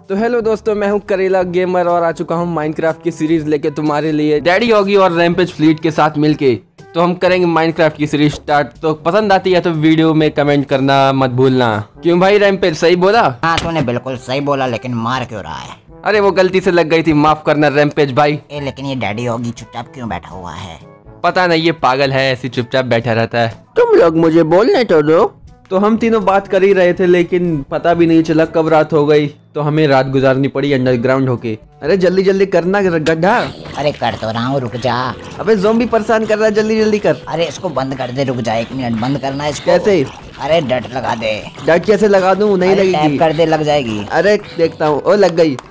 तो हेलो दोस्तों, मैं हूं करेला गेमर और आ चुका हूं माइनक्राफ्ट की सीरीज लेके तुम्हारे लिए। डैडी होगी और रैम्पेज फ्लीट के साथ मिलके तो हम करेंगे माइनक्राफ्ट की सीरीज स्टार्ट। तो पसंद आती है तो वीडियो में कमेंट करना मत भूलना। क्यों भाई, रैम्पेज सही बोला? हाँ तूने बिल्कुल सही बोला, लेकिन मार क्यों रहा है? अरे वो गलती से लग गई थी, माफ करना रैम्पेज भाई। लेकिन ये डैडी होगी चुपचाप क्यों बैठा हुआ है? पता नहीं, ये पागल है, ऐसी चुपचाप बैठा रहता है। तुम लोग मुझे बोलने तो दो। तो हम तीनों बात कर ही रहे थे, लेकिन पता भी नहीं चला कब रात हो गई। तो हमें रात गुजारनी पड़ी अंडरग्राउंड होके। अरे जल्दी जल्दी करना गड्ढा। अरे कर तो रहा हूँ, रुक जा। अबे ज़ॉम्बी परेशान कर रहा है, जल्दी जल्दी कर। अरे इसको बंद कर दे, रुक जा 1 मिनट, बंद करना है इसको। कैसे? अरे डट लगा दे। डट कैसे लगा दूं? नहीं अरे लगेगी। टैप कर दे, लग जाएगी। अरे देखता हूँ। ओ लग गई।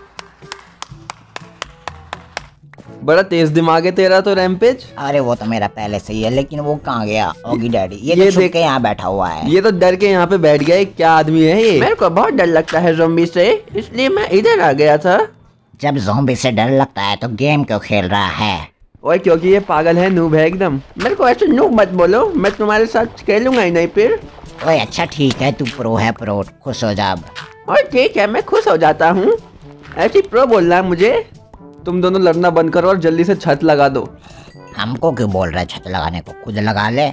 बड़ा तेज दिमाग है तेरा तो रैम्पेज। अरे वो तो मेरा पहले से ही है, लेकिन वो कहाँ गया होगी डैडी? ये ये तो छुप देख के यहाँ बैठा हुआ है। ये तो डर के यहाँ पे बैठ गया। क्या आदमी है ये? मेरे को बहुत डर लगता है ज़ॉम्बी से, इसलिए मैं इधर आ गया था। जब ज़ॉम्बी से डर लगता है तो गेम क्यों खेल रहा है? ओए क्योंकि ये पागल है, नूब है एकदम। मेरे को ऐसे नूब मत बोलो, मैं तुम्हारे साथ खेलूंगा ही नहीं फिर। ओए अच्छा ठीक है, तू प्रो है, प्रो खुश हो जा अब। और ठीक है, मैं खुश हो जाता हूँ। ऐसी प्रो बोलना है मुझे। तुम दोनों लड़ना बंद करो और जल्दी से छत लगा दो। हमको क्यों बोल रहा है छत लगाने को? खुद लगा ले।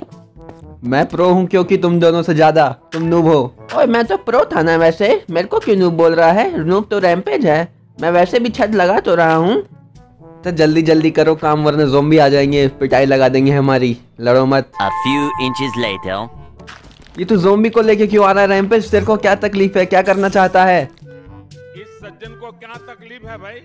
मैं प्रो हूँ क्योंकि तुम दोनों से ज्यादा तुम नूब हो। ओए मैं तो प्रो था ना वैसे, मेरे को क्यों नूब बोल रहा है? नूब तो रैम्पेज है। मैं वैसे भी छत लगा तो रहा हूँ। तो जल्दी जल्दी करो काम, वरना ज़ॉम्बी आ जाएंगे, पिटाई लगा देंगे हमारी। लड़ो मत। A few inches later. ये तो ज़ॉम्बी को लेके क्यों आ रहा है रैम्पेज? तेरे को क्या तकलीफ है? क्या करना चाहता है? इस सज्जन को क्या तकलीफ है भाई?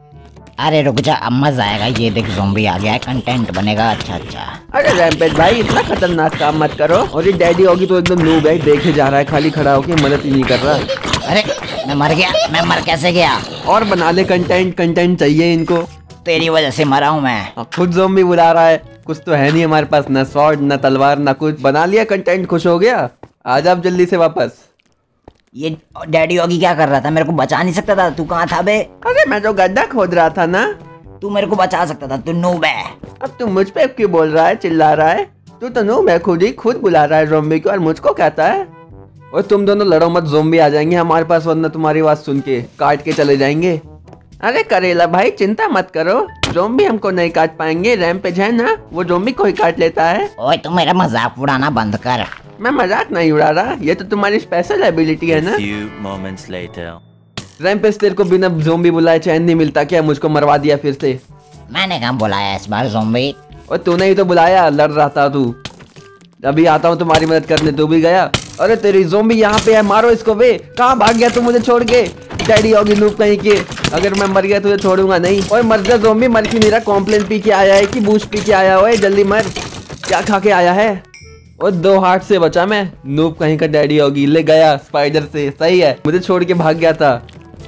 अरे रुक जा, अब मजा आएगा। ये देख ज़ॉम्बी आ गया है, कंटेंट बनेगा अच्छा अच्छा। अरे रैम्पेज भाई, इतना खतरनाक काम मत करो। और ये डैडी होगी तो एकदम नूब है, देखे जा रहा है, खाली खड़ा होके मदद ही नहीं कर रहा। अरे मैं मर गया। मैं मर कैसे गया? और बना ले कंटेंट, कंटेंट चाहिए इनको। तेरी वजह से मरा हूँ मैं। खुद ज़ॉम्बी बुला रहा है। कुछ तो है नहीं हमारे पास, ना स्वॉर्ड ना तलवार ना कुछ। बना लिया कंटेंट, खुश हो गया। आ जा अब जल्दी से वापस। ये डैडी होगी क्या कर रहा था? मेरे को बचा नहीं सकता था? तू कहाँ था बे? अरे मैं तो गड्ढा खोद रहा था ना। तू मेरे को बचा सकता था, तू नूब है। अब तू मुझ पे क्यों बोल रहा है, चिल्ला रहा है? तू तो नूब है, खुद ही खुद बुला रहा है ज़ॉम्बी को और मुझको कहता है। और तुम दोनों लड़ो मत, ज़ॉम्बी आ जाएंगे हमारे पास, वरना तुम्हारी आवाज सुन के काट के चले जाएंगे। अरे करेला भाई चिंता मत करो, ज़ॉम्बी हमको नहीं काट पाएंगे। रैम्पेज है ना, वो ज़ॉम्बी को ही काट लेता है। ओए तू मेरा मजाक उड़ाना बंद कर। मैं मजाक नहीं उड़ा रहा, ये तो तुम्हारी स्पेशल एबिलिटी है ना। Few moments later. रैम्पेज तेरे को बिना ज़ॉम्बी बुलाए चैन नहीं मिलता क्या? मुझको मरवा दिया फिर से। मैंने कहाँ बुलाया इस बार ज़ॉम्बी? और तूने ही तो बुलाया, लड़ रहा था तू। अभी आता हूँ तुम्हारी मदद करने, तू भी गया। अरे तेरी ज़ॉम्बी यहाँ पे है, मारो इसको बे। कहाँ भाग गया तू मुझे छोड़ के? डैडी होगी नूब कहीं के। अगर मैं मर गया तुझे छोड़ूंगा नहीं। ओए मर जा ज़ॉम्बी, मर क्यों नहीं रहा? कॉम्प्लेन पी के आया है कि बूस्ट पी के आया? ओए जल्दी मर। क्या खा के आया है? और 2 हार्ट से बचा मैं। नूब कहीं का डैडी होगी ले गया स्पाइडर से। सही है, मुझे छोड़ के भाग गया था।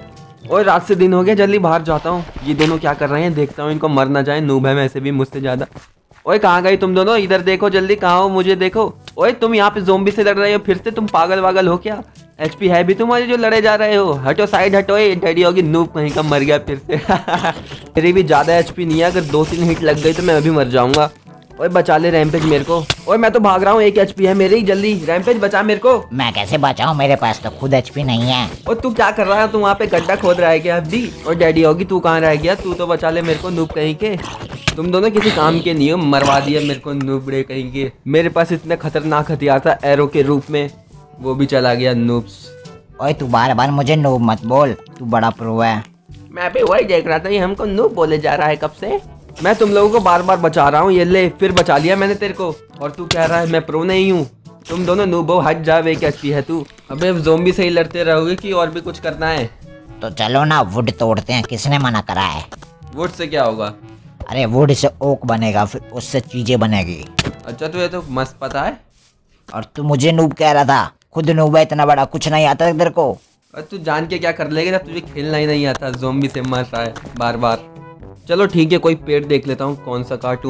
और रात से दिन हो गया, जल्दी बाहर जाता हूँ। ये दोनों क्या कर रहे हैं, देखता हूँ, इनको मर ना जाए। नूब है वैसे भी मुझसे ज्यादा। ओए कहाँ गई तुम दोनों? इधर देखो जल्दी, कहाँ हो? मुझे देखो। ओए तुम यहाँ पे ज़ॉम्बी से लड़ रहे हो फिर से? तुम पागल वागल हो क्या? एचपी है भी तुम्हारी जो लड़े जा रहे हो? हटो साइड हटो। डैडी होगी नूब कहीं का मर गया फिर से। मेरी भी ज्यादा एचपी नहीं है, अगर 2-3 हिट लग गई तो मैं भी मर जाऊंगा। ओए बचा ले रैम्पेज मेरे को। ओए मैं तो भाग रहा हूँ, 1 एचपी है मेरी। जल्दी रैम्पेज बचा मेरे को। मैं कैसे बचाऊं? मेरे पास तो खुद एचपी नहीं है। और तू क्या कर रहा है? तू वहाँ पे गड्ढा खोद रहा है क्या अभी? और डैडी होगी तू कहाँ रह गया? तू तो बचा ले मेरे को, नूब कहीं के। तुम दोनों किसी काम के नहीं हो, मरवा दिया मेरे को नूबड़े कहीं के। मेरे पास इतने खतरनाक हथियार था एरो के रूप में, वो भी चला गया नूब्स। ओए तू बार बार मुझे नूब मत बोल, तू बड़ा प्रो है। मैं भी वही देख रहा था, ये हमको नूब बोले जा रहा है कब से। मैं तुम लोगों को बार बार बचा रहा हूँ, ये ले फिर बचा लिया मैंने तेरे को। और तू कह रहा है मैं प्रो नहीं हूँ। तुम दोनों नूब हो, हट जा। वे कैसी है तू? अबे ज़ॉम्बी से ही लड़ते रहोगे कि और भी कुछ करना है? तो चलो ना वुड तोड़ते हैं, किसने मना करा है? वुड से क्या होगा? अरे वुड से ओक बनेगा, फिर उससे चीजें बनेगी। अच्छा तुझे तो मस्त पता है। और तू मुझे नूब कह रहा था? खुद नूब है इतना बड़ा, कुछ नहीं आता तेरे को? और तू जान के क्या कर लेगा जब तुझे खेलना ही नहीं आता? ज़ॉम्बी से मर रहा है बार बार। चलो ठीक है, कोई पेड़ देख लेता हूँ, कौन सा काटूं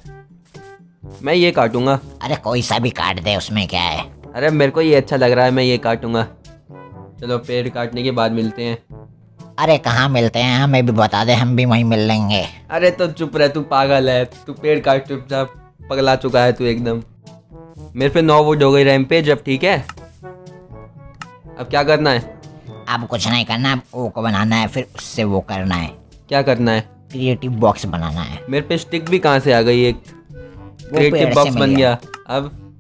मैं ये काटूंगा। अरे कोई सा भी काट दे, उसमें क्या है? अरे मेरे को ये अच्छा लग रहा है, मैं ये काटूंगा। चलो पेड़ काटने के बाद मिलते हैं। अरे कहाँ मिलते हैं? हमें भी बता दे, हम भी वहीं मिल लेंगे। अरे तो चुप रह, तू पागल है। तू पेड़ काट चुपचाप, पगला चुका है तू एकदम। मेरे पे 9 वोट हो गई रैम्पेज अब, ठीक है? अब क्या करना है? अब कुछ नहीं करना, अब ओ को बनाना है, फिर उससे वो करना है, क्या करना है? क्रिएटिव बॉक्स बनाना है। मेरे पे स्टिक भी कहाँ से आ गई? एक क्रिएटिव पेड़ से बॉक्स मिल बन गया। गया।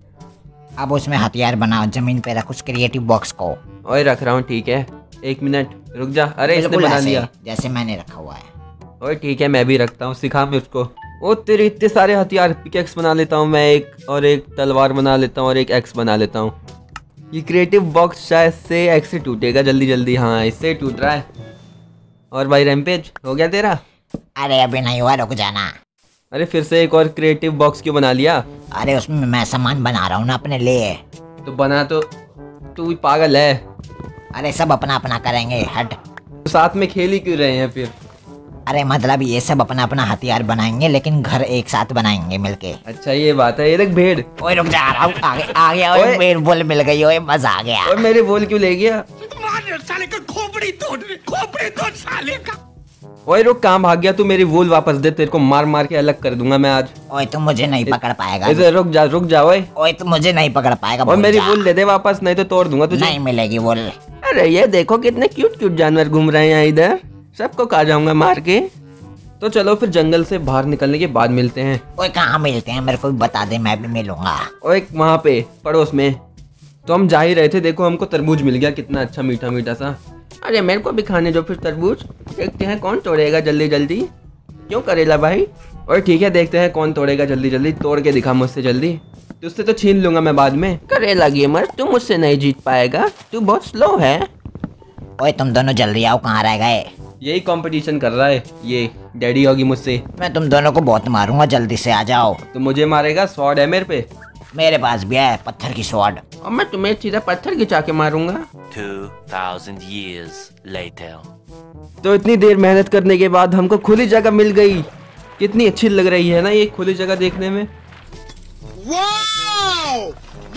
अब उसमें हथियार बनाओ, जमीन पे रख उस क्रिएटिव बॉक्स को। ओए रख रहा हूँ, ठीक है, 1 मिनट रुक जा। अरे इसने बिल्कुल बना ऐसे, लिया। जैसे मैंने रखा हुआ है। ओए ठीक है, मैं भी रखता हूँ, सिखा मुझको। ओ तेरे इतने सारे हथियार, पिकेक्स बना लेता हूँ मैं एक, और एक तलवार बना लेता हूँ, और एक एक्स बना लेता हूँ। ये क्रिएटिव बॉक्स शायद से एक्स से टूटेगा जल्दी जल्दी। हाँ इससे टूट रहा है। और भाई रैम्पेज हो गया तेरा? अरे अभी नहीं हुआ, रुक जाना। अरे फिर से एक और क्रिएटिव बॉक्स क्यों बना लिया? अरे उसमें मैं सामान बना रहा हूँ ना अपने लिए। तो बना तो, तू भी पागल है। अरे सब अपना अपना करेंगे, हट। तो साथ में खेल ही क्यों रहे हैं फिर? अरे मतलब ये सब अपना अपना हथियार बनाएंगे, लेकिन घर एक साथ बनाएंगे मिलके। अच्छा ये बात है। ये देख भेड़। ओए रुक जा, आ रहा हूँ, आगे आ गया। ओए मेरे बोल मिल गई, ओए मजा आ गया। और मेरे बोल क्यों ले गया? साले का खोपड़ी तोड़ साले का। ओए रुक, कहाँ भाग गया तू? मेरी वूल वापस दे, तेरे को मार मार के अलग कर दूंगा मैं आज। ओए तुम मुझे नहीं पकड़ पाएगा। इधर रुक जा ओए। ओए तुम मुझे नहीं पकड़ पाएगा। और मेरी वूल दे दे वापस, नहीं तो तोड़ दूंगा तुझे। नहीं मिलेगी वूल। अरे ये देखो कितने क्यूट क्यूट जानवर घूम रहे हैं यहाँ इधर, सबको खा जाऊंगा मार के। तो चलो फिर जंगल से बाहर निकलने के बाद मिलते हैं। ओए कहाँ मिलते हैं, मेरे को भी बता दे, मैं भी मिलूंगा। ओए वहाँ पे पड़ोस में। तो हम जा ही रहे थे, देखो हमको तरबूज मिल गया, कितना अच्छा मीठा मीठा सा। अरे मेरे को भी खाने दो फिर तरबूज, देखते हैं कौन तोड़ेगा जल्दी जल्दी। क्यों करेला भाई? और ठीक है, देखते हैं कौन तोड़ेगा जल्दी जल्दी। तोड़ के दिखा मुझसे जल्दी, तुझसे तो छीन लूंगा मैं बाद में। करेला गेमर तू मुझसे नहीं जीत पाएगा, तू बहुत स्लो है। ओए तुम दोनों जल्दी आओ, कहाँ रह गए? यही कंपटीशन कर रहा है ये डैडी होगी मुझसे। मैं तुम दोनों को बहुत मारूंगा, जल्दी से आ जाओ। तो मुझे मारेगा? स्वॉर्ड है मेरे पे। मेरे पास भी है पत्थर की स्वॉर्ड। और मैं तुम्हें सीधा पत्थर गिरा के मारूंगा। 2000 years later. तो इतनी देर मेहनत करने के बाद हमको खुली जगह मिल गई। कितनी अच्छी लग रही है ना ये खुली जगह देखने में। Wow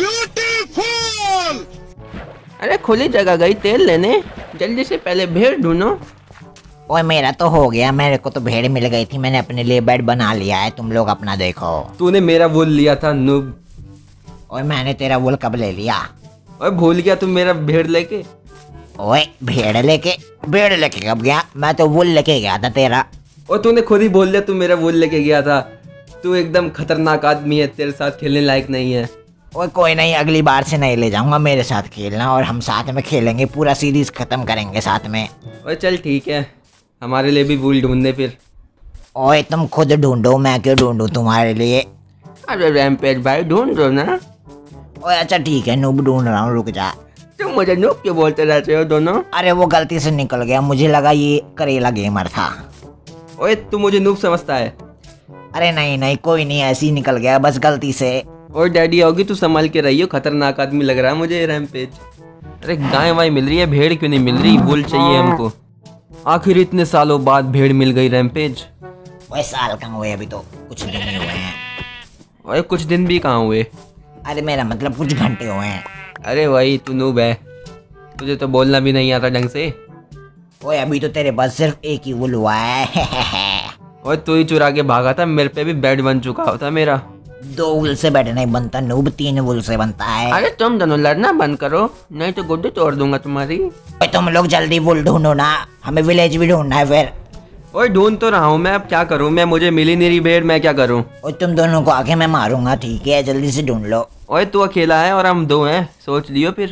beautiful. अरे खुली जगह गई तेल लेने, जल्दी से पहले भेड़ ढूंढो। ओए मेरा तो हो गया, मेरे को तो भेड़ मिल गई थी, मैंने अपने लिए बेड बना लिया है, तुम लोग अपना देखो। तूने मेरा वूल लिया था नूब। ओए मैंने तेरा वूल कब ले लिया? और भूल गया तुम मेरा भेड़ लेके? ओए भेड़ लेके कब गया? मैं तो वूल लेके गया था तेरा। और तूने खुद ही बोल दिया तू मेरा वूल लेके गया था। तू एकदम खतरनाक आदमी है, तेरे साथ खेलने लायक नहीं है। ओए कोई नहीं, अगली बार से नहीं ले जाऊंगा, मेरे साथ खेलना और हम साथ में खेलेंगे, पूरा सीरीज खत्म करेंगे साथ में। और चल ठीक है, हमारे लिए भी वूल ढूंढने फिर। ओए तुम खुद ढूंढो, मैं क्यों ढूंढूं तुम्हारे लिए? अरे रैम्पेज भाई ढूंढ दो ना। ओए अच्छा ठीक है, नूब ढूंढ रहा हूँ, रुक जा। तुम मुझे नूब क्यों बोलते रहते हो दोनों? अरे वो गलती से निकल गया, मुझे लगा ये करेला गेमर था। ओए तू मुझे नूब समझता है? अरे नहीं नहीं, कोई नहीं, ऐसे ही निकल गया बस गलती से। और डैडी होगी तू संभाल के रही हो, खतरनाक आदमी लग रहा है मुझे रैम्पेज। अरे गाय वाय मिल रही है, भेड़ क्यों नहीं मिल रही? वूल चाहिए हमको। आखिर इतने सालों बाद भेड़ मिल गई रैम्पेज। ओए साल कहाँ हुए, अभी तो कुछ दिन ही हुए हैं। ओए कुछ दिन भी कहाँ हुए? अरे मेरा मतलब कुछ घंटे हुए हैं। अरे भाई तू नूब है, तुझे तो बोलना भी नहीं आता ढंग से। ओए अभी तो तेरे पास सिर्फ एक ही वूल हुआ है। ओए तू ही चुरा के भागा था, मेरे पे भी बेड बन चुका होता मेरा। 2 वूल से बेड नहीं बनता नूब, 3 वूल से बनता है। अरे तुम दोनों लड़ना बंद करो, नहीं तो गुड्डू तोड़ दूंगा तुम्हारी। ओए तुम लोग जल्दी वूल ढूंढो ना, हमें विलेज भी ढूंढना है फिर। ओए ढूंढ तो रहा हूँ मैं, अब क्या करूँ मैं, मुझे मिली नहीं रही भेड़, मैं क्या करूँ? ओए तुम दोनों को आगे मैं मारूंगा, ठीक है, जल्दी से ढूंढ लो। ओए तू अकेला है और हम 2 हैं, सोच लियो फिर।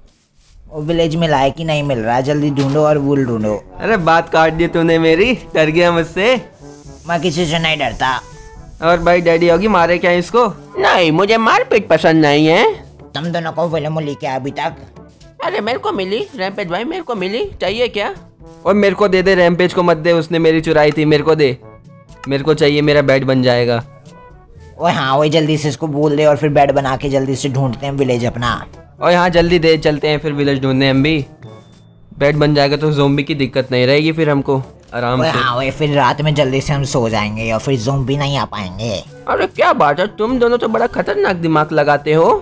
वो विलेज में लायक ही नहीं मिल रहा, जल्दी ढूंढो और वूल ढूंढो। अरे बात काट दी तूने मेरी, डर गया मुझसे। मैं किसी से नहीं डरता। और भाई डैडी होगी मारे क्या इसको? नहीं मुझे मारपीट पसंद नहीं है। तुम दोनों को फिल्म मिली क्या अभी तक? अरे मेरे को मिली रैम्पेज भाई, मेरे को मिली, चाहिए क्या? और मेरे को दे दे, रैम्पेज को मत दे, उसने मेरी चुराई थी, मेरे को दे, मेरे को चाहिए, मेरा बेड बन जाएगा। ओए हाँ, वही जल्दी से इसको बोल दे और फिर बेड बना के जल्दी से ढूंढते हैं विलेज अपना। और यहाँ जल्दी दे, चलते हैं फिर विलेज ढूंढने हम भी। बेड बन जाएगा तो ज़ोंबी की दिक्कत नहीं रहेगी फिर हमको, आराम ओए से। हाँ, वही फिर रात में जल्दी से हम सो जाएंगे और फिर ज़ोंबी नहीं आ पाएंगे। अरे क्या बात है, तुम दोनों तो बड़ा खतरनाक दिमाग लगाते हो।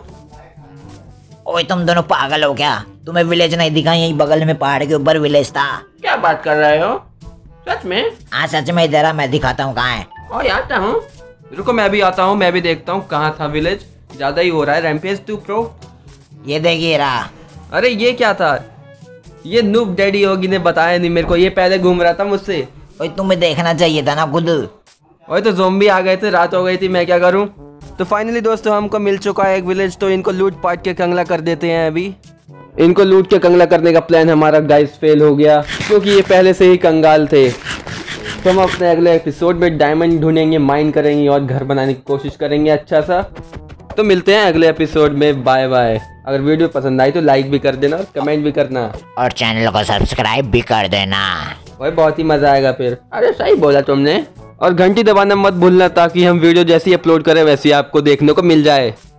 ओए तुम दोनों पागल हो क्या? तुम्हें विलेज नहीं दिखा? यही बगल में पहाड़ के ऊपर विलेज था। क्या बात कर रहे हो? सच में? हाँ सच में, इधर आ, मैं दिखाता हूँ कहाँ है। और आता हूँ, रुको मैं भी आता हूँ, मैं भी देखता हूँ कहाँ था विलेज। ज्यादा ही हो रहा है रैम्पेज तू प्रो। ये देखिए रहा। अरे ये क्या था? ये नूब डैडी योगी ने बताया नहीं मेरे को, ये पहले घूम रहा था मुझसे। ओए तुम्हें देखना चाहिए था ना खुद। ओए तो ज़ॉम्बी आ गए थे, रात हो गई थी, मैं क्या करूं। तो फाइनली दोस्तों हमको मिल चुका है एक विलेज, तो इनको लूट पाट के कंगला कर देते हैं। अभी इनको लूट के कंगला करने का प्लान हमारा गाइस फेल हो गया, क्योंकि ये पहले से ही कंगाल थे। तो हम अपने अगले एपिसोड में डायमंड ढूंढेंगे, माइन करेंगे और घर बनाने की कोशिश करेंगे अच्छा सा। तो मिलते हैं अगले एपिसोड में, बाय बाय। अगर वीडियो पसंद आई तो लाइक भी कर देना और कमेंट भी करना और चैनल को सब्सक्राइब भी कर देना। भाई बहुत ही मजा आएगा फिर। अरे सही बोला तुमने। और घंटी दबाना मत भूलना, ताकि हम वीडियो जैसी अपलोड करें वैसी आपको देखने को मिल जाए।